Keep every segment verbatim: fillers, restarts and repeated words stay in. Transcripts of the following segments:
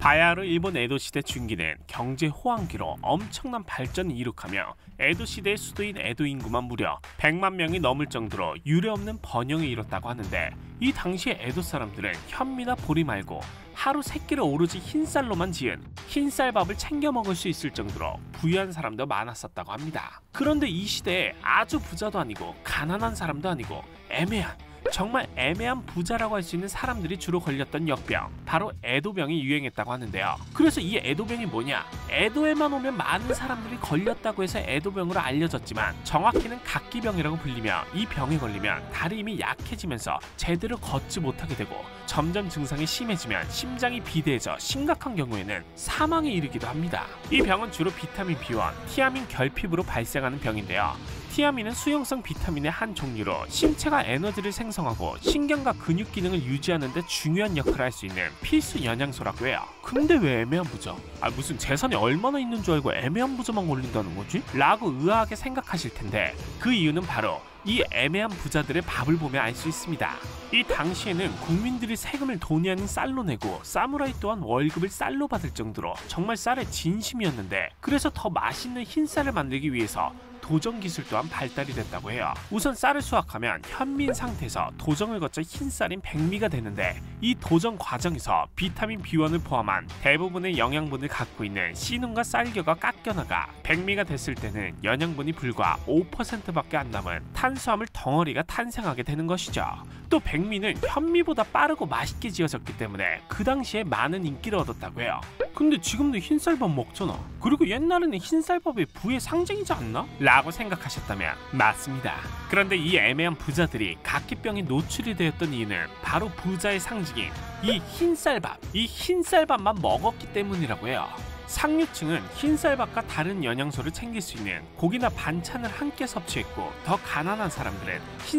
바야흐로 일본 에도 시대 중기는 경제 호황기로 엄청난 발전을 이룩하며 에도 시대의 수도인 에도 인구만 무려 백만 명이 넘을 정도로 유례없는 번영을 이뤘다고 하는데, 이 당시의 에도 사람들은 현미나 보리 말고 하루 세 끼를 오로지 흰쌀로만 지은 흰쌀밥을 챙겨 먹을 수 있을 정도로 부유한 사람도 많았었다고 합니다. 그런데 이 시대에 아주 부자도 아니고 가난한 사람도 아니고 애매한, 정말 애매한 부자라고 할 수 있는 사람들이 주로 걸렸던 역병, 바로 에도병이 유행했다고 하는데요. 그래서 이 에도병이 뭐냐? 에도에만 오면 많은 사람들이 걸렸다고 해서 에도병으로 알려졌지만 정확히는 각기병이라고 불리며, 이 병에 걸리면 다리 힘이 약해지면서 제대로 걷지 못하게 되고 점점 증상이 심해지면 심장이 비대해져 심각한 경우에는 사망에 이르기도 합니다. 이 병은 주로 비타민 비 일, 티아민 결핍으로 발생하는 병인데요. 티아민은 수용성 비타민의 한 종류로 신체가 에너지를 생성하고 신경과 근육 기능을 유지하는 데 중요한 역할을 할 수 있는 필수 영양소라고 해요. 근데 왜 애매한 부자? 아, 무슨 재산이 얼마나 있는 줄 알고 애매한 부자만 걸린다는 거지? 라고 의아하게 생각하실 텐데, 그 이유는 바로 이 애매한 부자들의 밥을 보면 알 수 있습니다. 이 당시에는 국민들이 세금을 돈이 아닌 쌀로 내고 사무라이 또한 월급을 쌀로 받을 정도로 정말 쌀의 진심이었는데, 그래서 더 맛있는 흰쌀을 만들기 위해서 도정 기술 또한 발달이 됐다고 해요. 우선 쌀을 수확하면 현미인 상태에서 도정을 거쳐 흰쌀인 백미가 되는데, 이 도정 과정에서 비타민 비 일을 포함한 대부분의 영양분을 갖고 있는 씨눈과 쌀겨가 깎여나가 백미가 됐을 때는 영양분이 불과 오 퍼센트밖에 안 남은 탄수화물 덩어리가 탄생하게 되는 것이죠. 또 백미는 현미보다 빠르고 맛있게 지어졌기 때문에 그 당시에 많은 인기를 얻었다고 해요. 근데 지금도 흰쌀밥 먹잖아. 그리고 옛날에는 흰쌀밥이 부의 상징이지 않나? 라고 생각하셨다면 맞습니다. 그런데 이 애매한 부자들이 각기병에 노출이 되었던 이유는 바로 부자의 상징인 이 흰쌀밥, 이 흰쌀밥만 먹었기 때문이라고 해요. 상류층은 흰쌀밥과 다른 영양소를 챙길 수 있는 고기나 반찬을 함께 섭취했고, 더 가난한 사람들은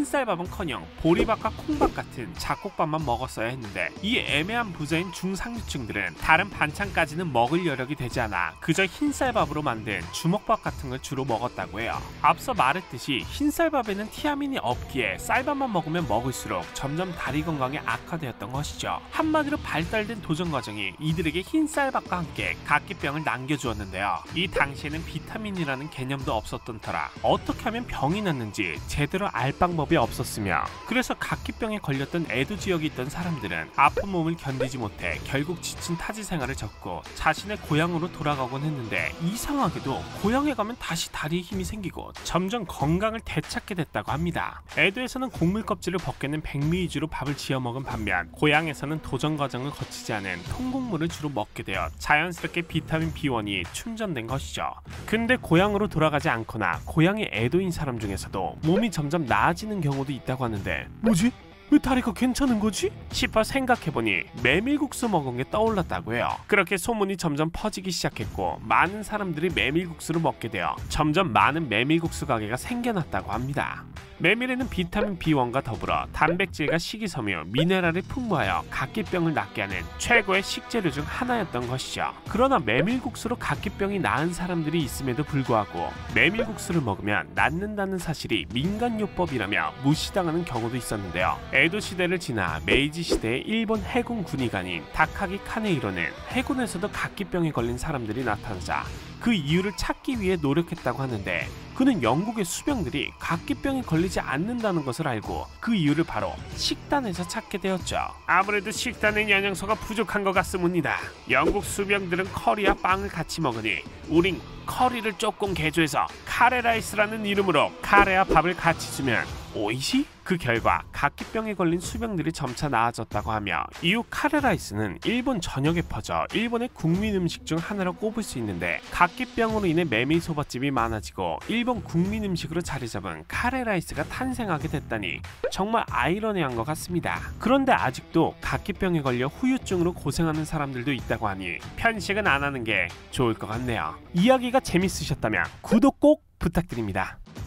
흰쌀밥은커녕 보리밥과 콩밥 같은 잡곡밥만 먹었어야 했는데, 이 애매한 부자인 중상류층들은 다른 반찬까지는 먹을 여력이 되지 않아 그저 흰쌀밥으로 만든 주먹밥 같은 걸 주로 먹었다고 해요. 앞서 말했듯이 흰쌀밥에는 티아민이 없기에 쌀밥만 먹으면 먹을수록 점점 다리 건강이 악화되었던 것이죠. 한마디로 발달된 도전 과정이 이들에게 흰쌀밥과 함께 각기 병을 남겨주었는데요. 이 당시에는 비타민이라는 개념도 없었던 터라 어떻게 하면 병이 났는지 제대로 알 방법이 없었으며, 그래서 각기병에 걸렸던 에도 지역에 있던 사람들은 아픈 몸을 견디지 못해 결국 지친 타지 생활을 접고 자신의 고향으로 돌아가곤 했는데, 이상하게도 고향에 가면 다시 다리에 힘이 생기고 점점 건강을 되찾게 됐다고 합니다. 에도에서는 곡물 껍질을 벗겨낸 백미 위주로 밥을 지어 먹은 반면, 고향에서는 도전 과정을 거치지 않은 통곡물을 주로 먹게 되어 자연스럽게 비타민 비 일이 충전된 것이죠. 근데 고향으로 돌아가지 않거나 고향이 에도인 사람 중에서도 몸이 점점 나아지는 경우도 있다고 하는데, 뭐지? 왜 다리가 괜찮은 거지? 싶어 생각해보니 메밀국수 먹은 게 떠올랐다고 해요. 그렇게 소문이 점점 퍼지기 시작했고, 많은 사람들이 메밀국수를 먹게 되어 점점 많은 메밀국수 가게가 생겨났다고 합니다. 메밀에는 비타민 비 일과 더불어 단백질과 식이섬유, 미네랄이 풍부하여 각기병을 낫게 하는 최고의 식재료 중 하나였던 것이죠. 그러나 메밀국수로 각기병이 나은 사람들이 있음에도 불구하고 메밀국수를 먹으면 낫는다는 사실이 민간요법이라며 무시당하는 경우도 있었는데요. 에도 시대를 지나 메이지 시대의 일본 해군 군의관인 다카기 카네이로는 해군에서도 각기병에 걸린 사람들이 나타나자 그 이유를 찾기 위해 노력했다고 하는데, 그는 영국의 수병들이 각기병에 걸리지 않는다는 것을 알고 그 이유를 바로 식단에서 찾게 되었죠. 아무래도 식단엔 영양소가 부족한 것 같습니다. 영국 수병들은 커리와 빵을 같이 먹으니 우린 커리를 조금 개조해서 카레라이스라는 이름으로 카레와 밥을 같이 주면 오이시? 그 결과 각기병에 걸린 수병들이 점차 나아졌다고 하며, 이후 카레라이스는 일본 전역에 퍼져 일본의 국민 음식 중 하나로 꼽을 수 있는데, 각기병으로 인해 메밀소바집이 많아지고 일본 국민 음식으로 자리 잡은 카레라이스가 탄생하게 됐다니 정말 아이러니한 것 같습니다. 그런데 아직도 각기병에 걸려 후유증으로 고생하는 사람들도 있다고 하니 편식은 안 하는 게 좋을 것 같네요. 이야기가 재밌으셨다면 구독 꼭 부탁드립니다.